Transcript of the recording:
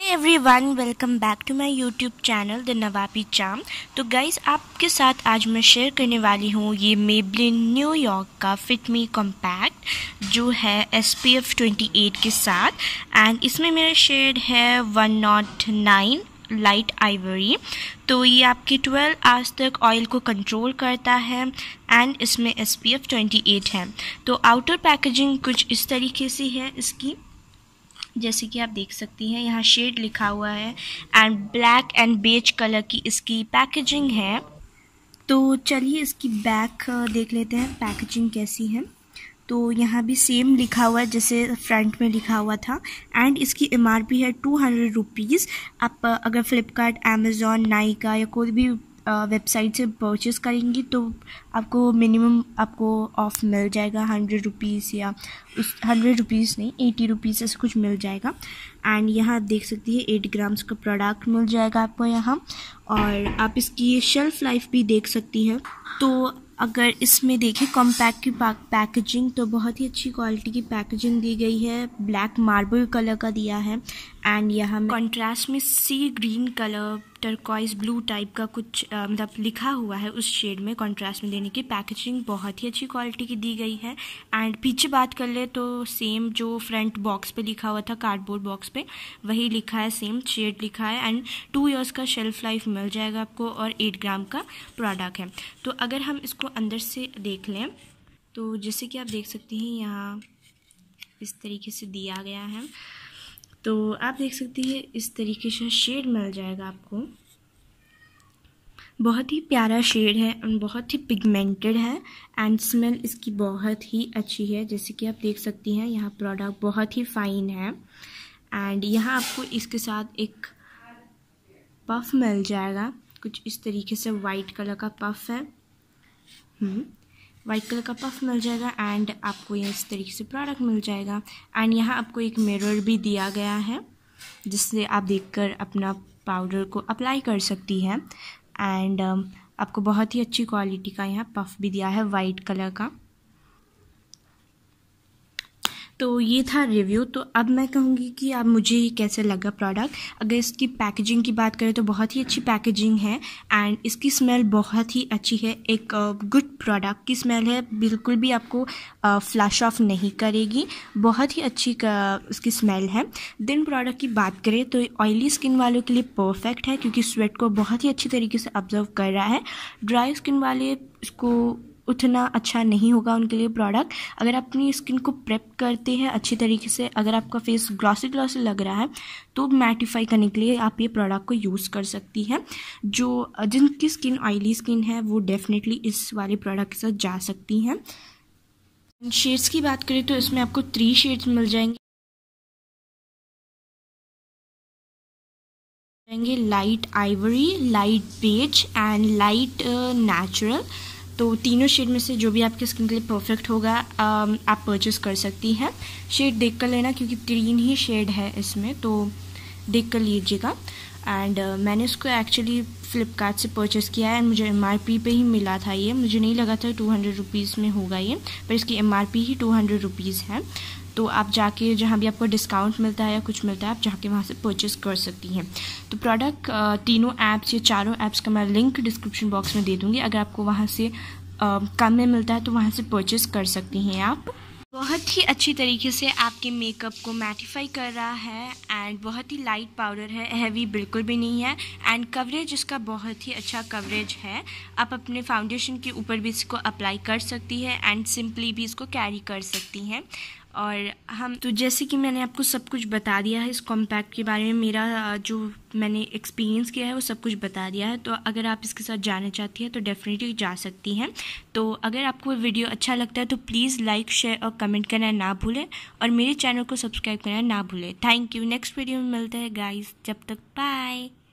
Everyone, welcome back to my YouTube channel the Nawabi charm. तो guys, आपके साथ आज मैं शेयर करने वाली हूँ ये मेबलिन न्यूयॉर्क का फिट मी कॉम्पैक्ट जो है SPF 28 के साथ। एंड इसमें मेरा शेड है 109 लाइट आइवरी। तो ये आपके 12 आवर्स तक ऑयल को कंट्रोल करता है एंड इसमें SPF 28 है। तो आउटर पैकेजिंग कुछ इस तरीके से है इसकी, जैसे कि आप देख सकती हैं यहाँ शेड लिखा हुआ है and black and beige colour की इसकी पैकेजिंग है। तो चलिए इसकी बैक देख लेते हैं पैकेजिंग कैसी है। तो यहाँ भी सेम लिखा हुआ है जैसे फ्रंट में लिखा हुआ था एंड इसकी MRP है 200 रुपीज़। आप अगर फ्लिपकार्ट, अमेज़ॉन, नाइका या कोई भी वेबसाइट से परचेज़ करेंगी तो आपको मिनिमम ऑफ मिल जाएगा 100 रुपीज़, या उस 100 रुपीज़ नहीं 80 रुपीज़ ऐसे कुछ मिल जाएगा। एंड यहाँ आप देख सकती है 8 ग्राम्स का प्रोडक्ट मिल जाएगा आपको यहाँ। और आप इसकी शेल्फ़ लाइफ भी देख सकती हैं। तो अगर इसमें देखें कॉम्पैक्ट की पैकेजिंग, तो बहुत ही अच्छी क्वालिटी की पैकेजिंग दी गई है। ब्लैक मार्बल कलर का दिया है एंड यहाँ कॉन्ट्रास्ट में sea green colour, turquoise blue type का कुछ मतलब लिखा हुआ है उस शेड में कॉन्ट्रास्ट में देने की। पैकेजिंग बहुत ही अच्छी क्वालिटी की दी गई है। एंड पीछे बात कर ले तो सेम जो फ्रंट बॉक्स पे लिखा हुआ था, कार्डबोर्ड बॉक्स पे वही लिखा है, सेम शेड लिखा है एंड 2 इयर्स का शेल्फ लाइफ मिल जाएगा आपको और 8 ग्राम का प्रोडक्ट है। तो अगर हम इसको अंदर से देख लें तो जैसे कि आप देख सकती हैं यहाँ इस तरीके से दिया गया है। तो आप देख सकती हैं इस तरीके से शेड मिल जाएगा आपको। बहुत ही प्यारा शेड है और बहुत ही पिगमेंटेड है एंड स्मेल इसकी बहुत ही अच्छी है। जैसे कि आप देख सकती हैं यहाँ प्रोडक्ट बहुत ही फाइन है एंड यहाँ आपको इसके साथ एक पफ मिल जाएगा कुछ इस तरीके से। वाइट कलर का पफ है, वाइट कलर का पफ मिल जाएगा एंड आपको ये इस तरीके से प्रोडक्ट मिल जाएगा। एंड यहाँ आपको एक मिरर भी दिया गया है जिससे आप देखकर अपना पाउडर को अप्लाई कर सकती हैं। एंड आपको बहुत ही अच्छी क्वालिटी का यहाँ पफ भी दिया है वाइट कलर का। तो ये था रिव्यू। तो अब मैं कहूँगी कि अब मुझे कैसे लगा प्रोडक्ट। अगर इसकी पैकेजिंग की बात करें तो बहुत ही अच्छी पैकेजिंग है एंड इसकी स्मेल बहुत ही अच्छी है। एक गुड प्रोडक्ट की स्मेल है, बिल्कुल भी आपको फ्लैश ऑफ नहीं करेगी। बहुत ही अच्छी इसकी स्मेल है। देन प्रोडक्ट की बात करें तो ऑयली स्किन वालों के लिए परफेक्ट है क्योंकि स्वेट को बहुत ही अच्छी तरीके से ऑब्जर्व कर रहा है। ड्राई स्किन वाले इसको उतना अच्छा नहीं होगा उनके लिए प्रोडक्ट। अगर आप अपनी स्किन को प्रेप करते हैं अच्छी तरीके से, अगर आपका फेस ग्लॉसी लग रहा है तो मैटिफाई करने के लिए आप ये प्रोडक्ट को यूज़ कर सकती हैं। जो जिनकी स्किन ऑयली स्किन है वो डेफिनेटली इस वाले प्रोडक्ट के साथ जा सकती हैं। शेड्स की बात करें तो इसमें आपको 3 शेड्स मिल जाएंगे, light ivory, light beige and light natural. तो तीनों शेड में से जो भी आपकी स्किन के लिए परफेक्ट होगा आप परचेस कर सकती हैं। शेड देख कर लेना क्योंकि 3 ही शेड है इसमें, तो देख कर लीजिएगा। एंड मैंने इसको एक्चुअली फ्लिपकार्ट से परचेस किया है एंड मुझे MRP पे ही मिला था। ये मुझे नहीं लगा था 200 रुपीज़ में होगा ये, पर इसकी MRP ही 200 रुपीज़ है। तो आप जाके जहाँ भी आपको डिस्काउंट मिलता है या कुछ मिलता है आप जाके वहाँ से परचेस कर सकती हैं। तो प्रोडक्ट तीनों ऐप्स या चारों ऐप्स का मैं लिंक डिस्क्रिप्शन बॉक्स में दे दूँगी। अगर आपको वहाँ से कम में मिलता है तो वहाँ से परचेस कर सकती हैं आप। बहुत ही अच्छी तरीके से आपके मेकअप को मैटिफाई कर रहा है एंड बहुत ही लाइट पाउडर है, हैवी बिल्कुल भी नहीं है एंड कवरेज इसका बहुत ही अच्छा कवरेज है। आप अपने फाउंडेशन के ऊपर भी इसको अप्लाई कर सकती है एंड सिंपली भी इसको कैरी कर सकती हैं। और हम तो जैसे कि मैंने आपको सब कुछ बता दिया है इस कॉम्पैक्ट के बारे में, मेरा जो मैंने एक्सपीरियंस किया है वो सब कुछ बता दिया है। तो अगर आप इसके साथ जाना चाहती हैं तो डेफिनेटली जा सकती हैं। तो अगर आपको वीडियो अच्छा लगता है तो प्लीज़ लाइक, शेयर और कमेंट करना ना भूलें और मेरे चैनल को सब्सक्राइब करना ना भूलें। Thank you. नेक्स्ट वीडियो में मिलते हैं गाइस, जब तक बाय।